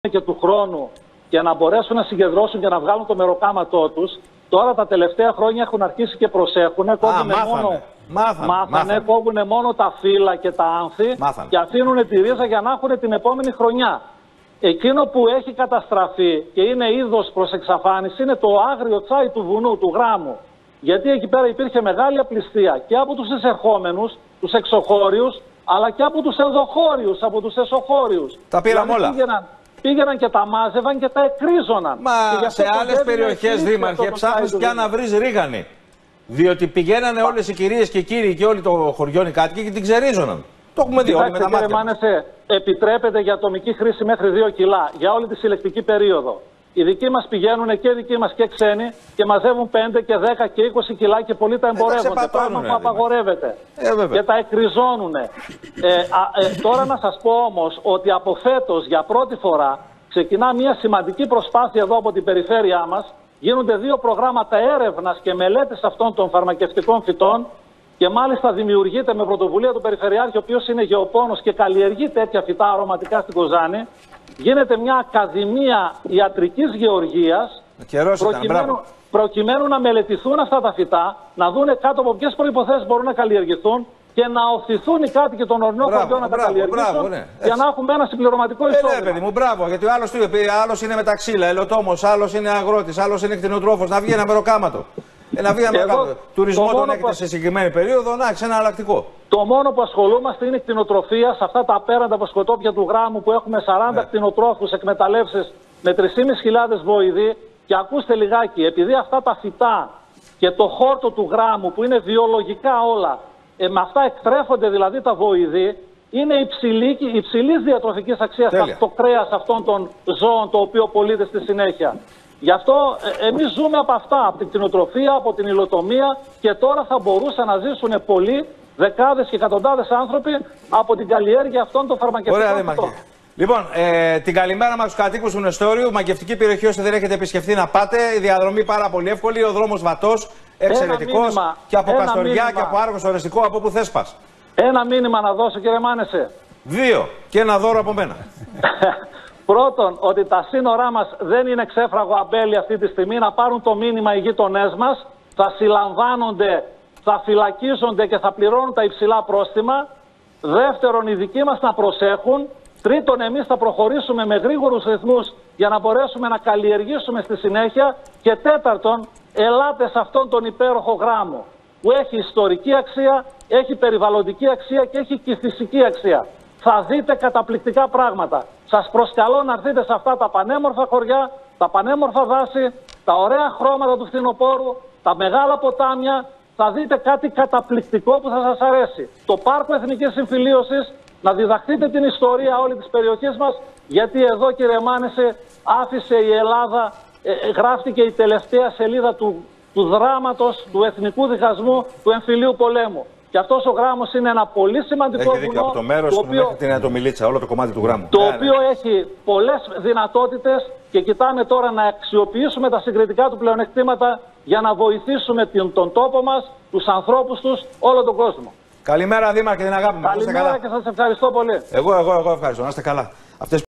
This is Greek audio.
και του χρόνου και να μπορέσουν να συγκεντρώσουν και να βγάλουν το μεροκάματό τους. Τώρα τα τελευταία χρόνια έχουν αρχίσει και προσέχουν. Κόβουν μόνο τα φύλλα και τα άνθη και αφήνουν τη ρίζα για να έχουν την επόμενη χρονιά. Εκείνο που έχει καταστραφεί και είναι είδος προς εξαφάνιση είναι το άγριο τσάι του βουνού, του γράμμου. Γιατί εκεί πέρα υπήρχε μεγάλη απληστία και από τους εισερχόμενους, τους εξωχώριους, αλλά και από τους ενδοχώριους, από τους εσωχώριους. Τα πήραμε όλα. Πήγαιναν και τα μάζευαν και τα εκρίζωναν. Μα σε άλλες περιοχές, δήμαρχε, ψάχνεις πια να βρεις ρίγανη. Διότι πηγαίνανε όλες οι κυρίες και οι κύριοι και όλοι το χωριό οι κάτοικοι και την ξερίζωναν. Το έχουμε δει όλοι με τα μάτια. Κύριε Μάνεσε, επιτρέπεται για ατομική χρήση μέχρι 2 κιλά για όλη τη συλλεκτική περίοδο. Οι δικοί μας πηγαίνουν και οι δικοί μας και ξένοι και μαζεύουν 5 και 10 και 20 κιλά και πολλοί τα εμπορεύονται. Πράγμα που απαγορεύεται. Και τα εκριζώνουν. Τώρα να σας πω όμως ότι από φέτος για πρώτη φορά ξεκινά μια σημαντική προσπάθεια εδώ από την περιφέρειά μας. Γίνονται 2 προγράμματα έρευνας και μελέτης αυτών των φαρμακευτικών φυτών. Και μάλιστα δημιουργείται με πρωτοβουλία του Περιφερειάρχη, ο οποίος είναι γεωπόνος και καλλιεργεί τέτοια φυτά αρωματικά στην Κοζάνη. Γίνεται μια ακαδημία ιατρικής γεωργίας προκειμένου να μελετηθούν αυτά τα φυτά, να δούνε κάτω από ποιες προϋποθέσεις μπορούν να καλλιεργηθούν και να οθηθούν οι κάτοικοι των ορεινών χωριών να τα καλλιεργήσουν για να έχουμε ένα συμπληρωματικό εισόδημα. Ναι, παιδί μου, μπράβο, γιατί ο άλλος είναι με τα ξύλα, ελοτόμος, άλλος είναι αγρότης, άλλος είναι κτηνοτρόφος, να βγει ένα μεροκάματο. Ένα βήμα τουρισμό τον έχετε σε συγκεκριμένη περίοδο, να έχει ένα αλλακτικό. Το μόνο που ασχολούμαστε είναι η κτηνοτροφία σε αυτά τα απέραντα βοσκοτόπια του γράμμου που έχουμε 40 κτηνοτρόφους, εκμεταλλεύσεις με 3.500 βοηδοί. Και ακούστε λιγάκι, επειδή αυτά τα φυτά και το χόρτο του γράμμου που είναι βιολογικά όλα, με αυτά εκτρέφονται δηλαδή τα βοηδοί, είναι υψηλής διατροφικής αξίας το κρέας αυτών των ζώων το οποίο πωλείται στη συνέχεια. Γι' αυτό εμείς ζούμε από αυτά, από την κτηνοτροφία, από την υλοτομία και τώρα θα μπορούσαν να ζήσουν πολλοί, δεκάδες και εκατοντάδες άνθρωποι από την καλλιέργεια αυτών των φαρμακευτικών φυτών. Λοιπόν, την καλημέρα μας στους κατοίκους του Νεστόριου. Μαγευτική περιοχή όσοι δεν έχετε επισκεφθεί να πάτε. Η διαδρομή πάρα πολύ εύκολη, ο δρόμος βατός, εξαιρετικός και από Καστοριά και από Άργος οριστικό, από που θες πας. Ένα μήνυμα να δώσω, κύριε Μάνεσε. 2 και ένα δώρο από μένα. Πρώτον, ότι τα σύνορά μας δεν είναι ξέφραγο αμπέλι αυτή τη στιγμή, να πάρουν το μήνυμα οι γείτονές μας, θα συλλαμβάνονται, θα φυλακίζονται και θα πληρώνουν τα υψηλά πρόστιμα. Δεύτερον, οι δικοί μας να προσέχουν. Τρίτον, εμείς θα προχωρήσουμε με γρήγορους ρυθμούς για να μπορέσουμε να καλλιεργήσουμε στη συνέχεια. Και τέταρτον, ελάτε σε αυτόν τον υπέροχο γράμμο που έχει ιστορική αξία, έχει περιβαλλοντική αξία και έχει και φυσική αξία. Θα δείτε καταπληκτικά πράγματα. Σας προσκαλώ να έρθετε σε αυτά τα πανέμορφα χωριά, τα πανέμορφα δάση, τα ωραία χρώματα του φθινοπόρου, τα μεγάλα ποτάμια. Θα δείτε κάτι καταπληκτικό που θα σας αρέσει. Το Πάρκο Εθνικής Συμφιλίωσης, να διδαχτείτε την ιστορία όλη της περιοχής μας, γιατί εδώ, κύριε Μάνεσε, άφησε η Ελλάδα, γράφτηκε η τελευταία σελίδα του δράματος, του εθνικού διχασμού, του εμφυλίου πολέμου. Και αυτός ο γράμμος είναι ένα πολύ σημαντικό βουνό, από το μέρος που είναι το Μιλίτσα, όλο το κομμάτι του γράμμου. Το οποίο έχει πολλές δυνατότητες και κοιτάμε τώρα να αξιοποιήσουμε τα συγκριτικά του πλεονεκτήματα για να βοηθήσουμε τον τόπο μας, τους ανθρώπους τους, όλο τον κόσμο. Καλημέρα, Δήμαρχε, την αγάπη μας. Καλημέρα και σας ευχαριστώ πολύ. Εγώ ευχαριστώ. Να είστε καλά.